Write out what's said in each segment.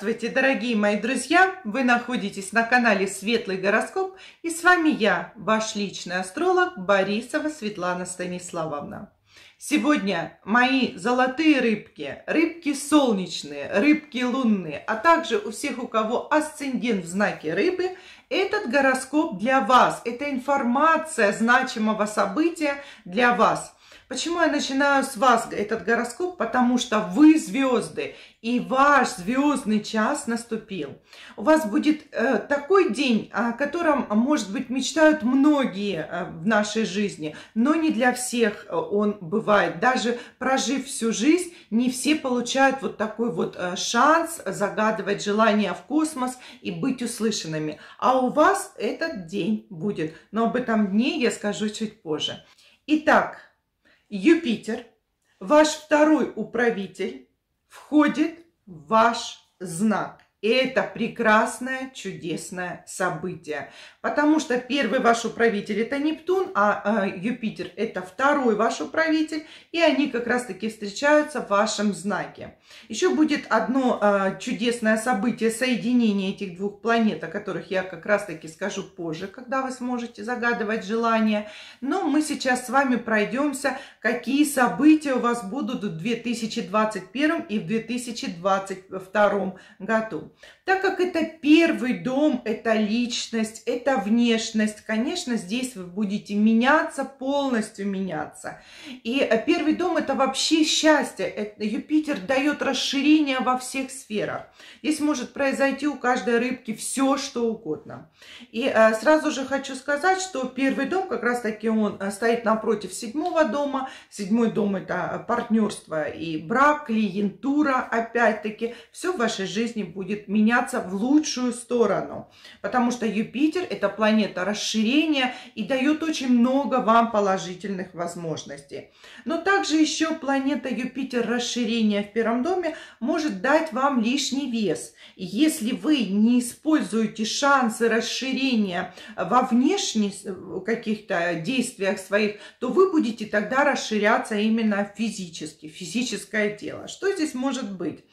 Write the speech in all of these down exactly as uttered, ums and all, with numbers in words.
Здравствуйте, дорогие мои друзья! Вы находитесь на канале Светлый Гороскоп, и с вами я, ваш личный астролог Борисова Светлана Станиславовна. Сегодня мои золотые рыбки, рыбки солнечные, рыбки лунные, а также у всех, у кого асцендент в знаке рыбы, этот гороскоп для вас, это информация значимого события для вас. Почему я начинаю с вас этот гороскоп? Потому что вы звезды, и ваш звездный час наступил. У вас будет э, такой день, о котором, может быть, мечтают многие э, в нашей жизни, но не для всех он бывает. Даже прожив всю жизнь, не все получают вот такой вот э, шанс загадывать желания в космос и быть услышанными. А у вас этот день будет, но об этом дне я скажу чуть позже. Итак, Юпитер, ваш второй управитель, входит в ваш знак. И это прекрасное, чудесное событие. Потому что первый ваш управитель это Нептун, а э, Юпитер это второй ваш управитель. И они как раз таки встречаются в вашем знаке. Еще будет одно э, чудесное событие, соединение этих двух планет, о которых я как раз таки скажу позже, когда вы сможете загадывать желания. Но мы сейчас с вами пройдемся, какие события у вас будут в две тысячи двадцать первом и в две тысячи двадцать втором году. Так как это первый дом, это личность, это внешность, конечно, здесь вы будете меняться, полностью меняться. И первый дом это вообще счастье. Это Юпитер дает расширение во всех сферах. Здесь может произойти у каждой рыбки все, что угодно. И э, сразу же хочу сказать, что первый дом, как раз таки он стоит напротив седьмого дома. Седьмой дом это партнерство и брак, клиентура, опять-таки. Все в вашей жизни будет меняться в лучшую сторону, потому что Юпитер это планета расширения и дает очень много вам положительных возможностей. Но также еще планета Юпитер расширения в первом доме может дать вам лишний вес. И если вы не используете шансы расширения во внешних каких-то действиях своих, то вы будете тогда расширяться именно физически, физическое тело. Что здесь может быть?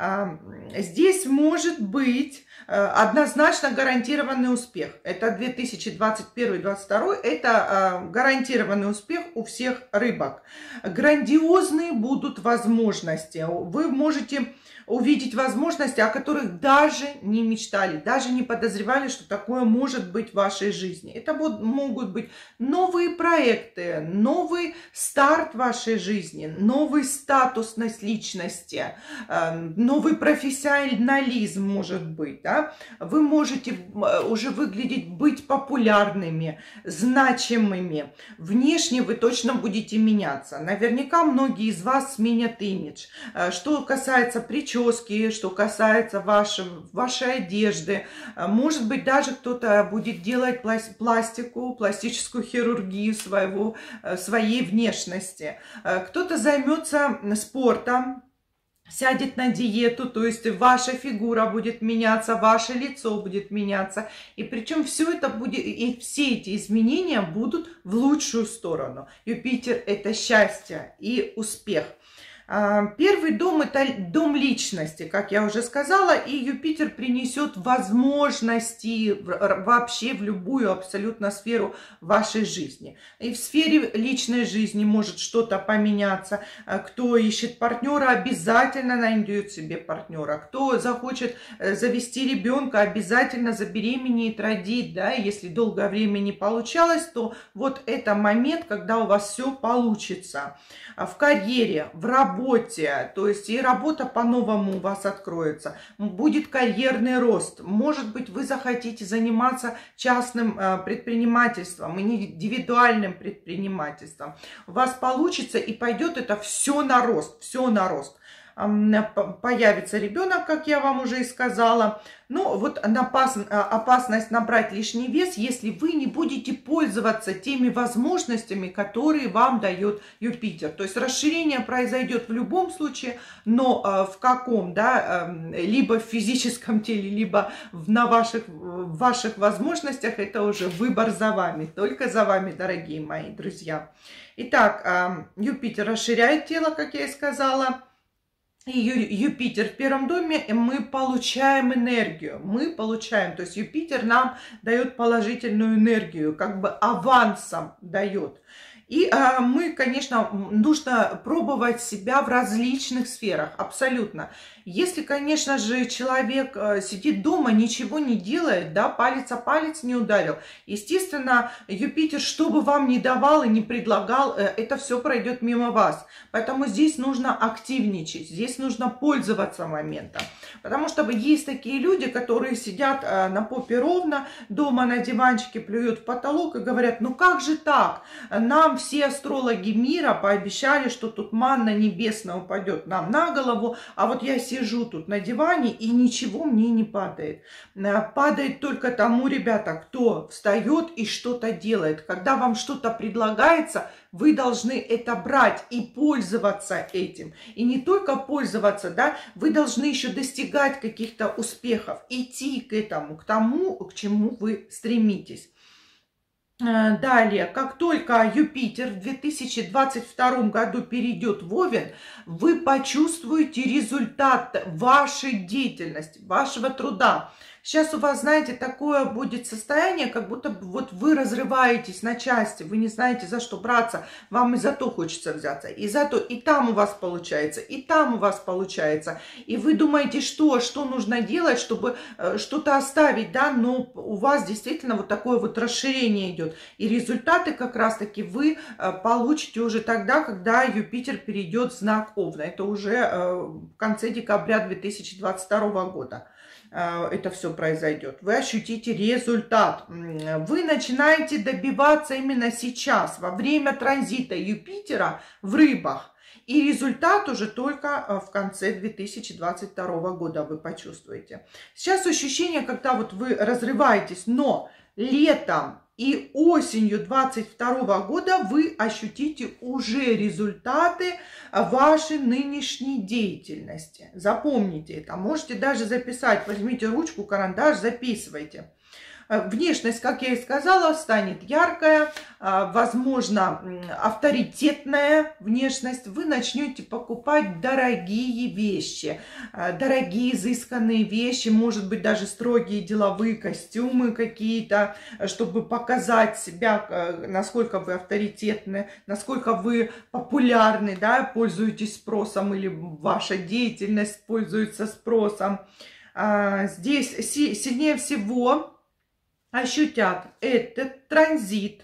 Здесь может быть однозначно гарантированный успех. Это две тысячи двадцать первый — двадцать второй. Это гарантированный успех у всех рыбок. Грандиозные будут возможности. Вы можете увидеть возможности, о которых даже не мечтали, даже не подозревали, что такое может быть в вашей жизни. Это будут, могут быть новые проекты, новый старт вашей жизни, новый статусность личности, новый профессионализм может быть. Да? Вы можете уже выглядеть, быть популярными, значимыми. Внешне вы точно будете меняться. Наверняка многие из вас сменят имидж. Что касается прически, что касается вашей, вашей одежды. Может быть, даже кто-то будет делать пластику, пластическую хирургию своего, своей внешности. Кто-то займется спортом, сядет на диету, то есть ваша фигура будет меняться, ваше лицо будет меняться. И причем все это будет, и все эти изменения будут в лучшую сторону. Юпитер это счастье и успех. Первый дом это дом личности, как я уже сказала, и Юпитер принесет возможности вообще в любую абсолютно сферу вашей жизни. И в сфере личной жизни может что-то поменяться. Кто ищет партнера, обязательно найдет себе партнера. Кто захочет завести ребенка, обязательно забеременеет, родит. Да? Если долгое время не получалось, то вот это момент, когда у вас все получится. В карьере, в работе, то есть и работа по-новому у вас откроется, будет карьерный рост, может быть, вы захотите заниматься частным предпринимательством, индивидуальным предпринимательством, у вас получится и пойдет это все на рост, все на рост. Появится ребенок, как я вам уже и сказала. Но вот опасность набрать лишний вес, если вы не будете пользоваться теми возможностями, которые вам дает Юпитер. То есть расширение произойдет в любом случае, но в каком, да, либо в физическом теле, либо на ваших, в ваших возможностях, это уже выбор за вами, только за вами, дорогие мои друзья. Итак, Юпитер расширяет тело, как я и сказала. Ю- Юпитер в первом доме, и мы получаем энергию. Мы получаем, то есть Юпитер нам дает положительную энергию, как бы авансом дает. И а, мы, конечно, нужно пробовать себя в различных сферах, абсолютно. Если, конечно же, человек а, сидит дома, ничего не делает, да, палец о палец не ударил, естественно, Юпитер, что бы вам ни давал и не предлагал, это все пройдет мимо вас. Поэтому здесь нужно активничать, здесь нужно пользоваться моментом. Потому что есть такие люди, которые сидят а, на попе ровно, дома на диванчике плюют в потолок и говорят, ну как же так, нам все астрологи мира пообещали, что тут манна небесная упадет нам на голову, а вот я сижу тут на диване и ничего мне не падает. Падает только тому, ребята, кто встает и что-то делает. Когда вам что-то предлагается, вы должны это брать и пользоваться этим. И не только пользоваться, да, вы должны еще достигать каких-то успехов, идти к этому, к тому, к чему вы стремитесь. Далее, как только Юпитер в две тысячи двадцать втором году перейдет в Овен, вы почувствуете результат вашей деятельности, вашего труда. Сейчас у вас, знаете, такое будет состояние, как будто вот вы разрываетесь на части, вы не знаете, за что браться, вам и за то хочется взяться, и за то, и там у вас получается, и там у вас получается, и вы думаете, что, что нужно делать, чтобы э, что-то оставить, да, но у вас действительно вот такое вот расширение идет, и результаты как раз-таки вы э, получите уже тогда, когда Юпитер перейдет в знак Овна, это уже э, в конце декабря две тысячи двадцать второго года. Это все произойдет. Вы ощутите результат. Вы начинаете добиваться именно сейчас, во время транзита Юпитера в Рыбах. И результат уже только в конце две тысячи двадцать второго года вы почувствуете. Сейчас ощущение, когда вот вы разрываетесь, но летом и осенью двадцать второго года вы ощутите уже результаты вашей нынешней деятельности. Запомните это. Можете даже записать. Возьмите ручку, карандаш, записывайте. Внешность, как я и сказала, станет яркая, возможно, авторитетная внешность. Вы начнете покупать дорогие вещи, дорогие изысканные вещи, может быть, даже строгие деловые костюмы какие-то, чтобы показать себя, насколько вы авторитетны, насколько вы популярны, да, пользуетесь спросом или ваша деятельность пользуется спросом. Здесь сильнее всего ощутят этот транзит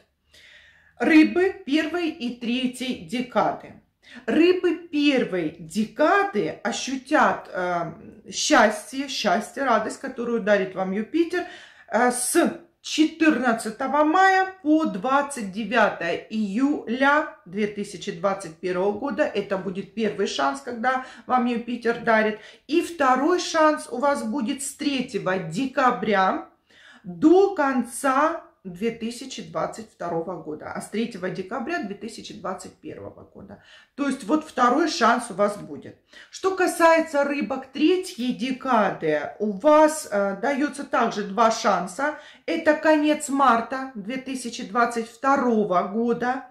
рыбы первой и третьей декады. Рыбы первой декады ощутят э, счастье, счастье, радость, которую дарит вам Юпитер э, с четырнадцатого мая по двадцать девятое июля две тысячи двадцать первого года. Это будет первый шанс, когда вам Юпитер дарит. И второй шанс у вас будет с третьего декабря до конца две тысячи двадцать второго года, а с третьего декабря две тысячи двадцать первого года. То есть вот второй шанс у вас будет. Что касается рыбок третьей декады, у вас э, дается также два шанса. Это конец марта две тысячи двадцать второго года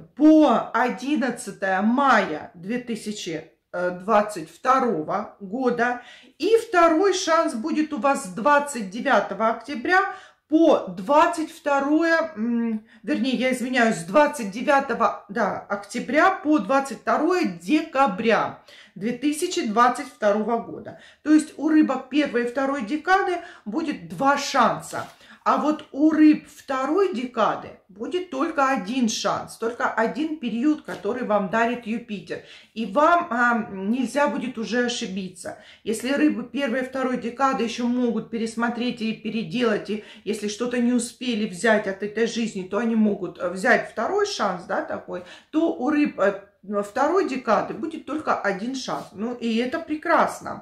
по одиннадцатое мая две тысячи двадцать второго года. И второй шанс будет у вас с двадцать девятого октября по двадцать второе, вернее, я извиняюсь, с двадцать девятого да, октября по двадцать второе декабря две тысячи двадцать второго года. То есть у рыбок первой и второй декады будет два шанса. А вот у рыб второй декады будет только один шанс, только один период, который вам дарит Юпитер. И вам а, нельзя будет уже ошибиться. Если рыбы первой и второй декады еще могут пересмотреть и переделать, и если что-то не успели взять от этой жизни, то они могут взять второй шанс, да, такой, то у рыб второй декады будет только один шанс. Ну и это прекрасно.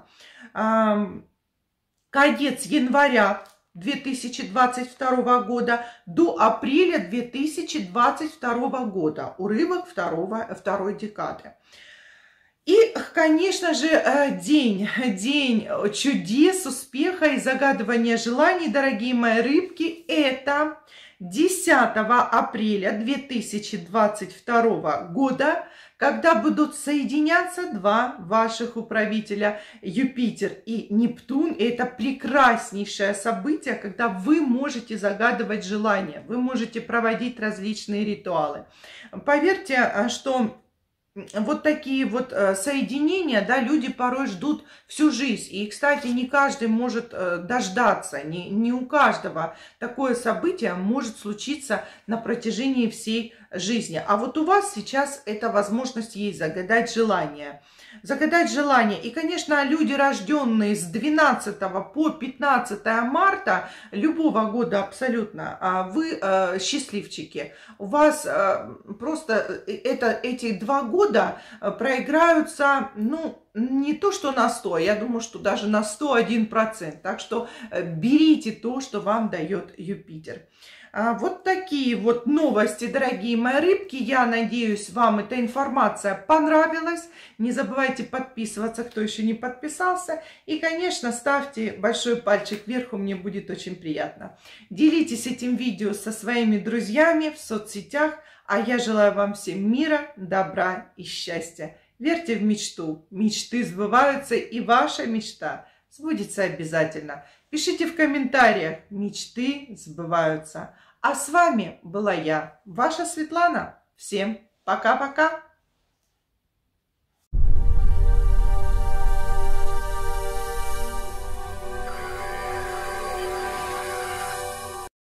Конец января две тысячи двадцать второго года до апреля две тысячи двадцать второго года у рыбок второго, второй декады. И, конечно же, день, день чудес, успеха и загадывания желаний, дорогие мои рыбки, это десятого апреля две тысячи двадцать второго года, когда будут соединяться два ваших управителя, Юпитер и Нептун. И это прекраснейшее событие, когда вы можете загадывать желания, вы можете проводить различные ритуалы. Поверьте, что вот такие вот соединения, да, люди порой ждут всю жизнь. И, кстати, не каждый может дождаться, не, не у каждого такое событие может случиться на протяжении всей жизни. А вот у вас сейчас эта возможность есть загадать желание. Загадать желание. И, конечно, люди, рожденные с двенадцатого по пятнадцатое марта любого года абсолютно, вы счастливчики. У вас просто это, эти два года проиграются, ну, не то что на сто, я думаю, что даже на сто один процент. Так что берите то, что вам дает Юпитер. Вот такие вот новости, дорогие мои рыбки. Я надеюсь, вам эта информация понравилась. Не забывайте подписываться, кто еще не подписался. И, конечно, ставьте большой пальчик вверх, мне будет очень приятно. Делитесь этим видео со своими друзьями в соцсетях. А я желаю вам всем мира, добра и счастья. Верьте в мечту. Мечты сбываются, и ваша мечта сбудется обязательно. Пишите в комментариях, мечты сбываются. А с вами была я, ваша Светлана. Всем пока-пока.